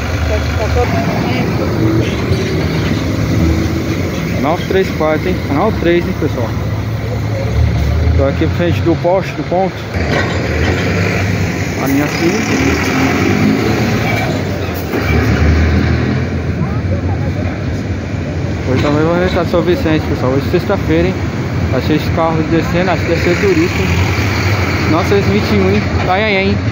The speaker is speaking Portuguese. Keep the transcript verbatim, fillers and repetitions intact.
Canal três quatro, hein? Canal três, hein, pessoal? Tô aqui frente do poste, do ponto. A minha filha. Hoje também vou deixar São Vicente, pessoal. Hoje é sexta-feira, hein? Achei esses carros descendo, acho que deve ser turista, hein? Nossa, esse vinte e um, hein? Tá aí, hein?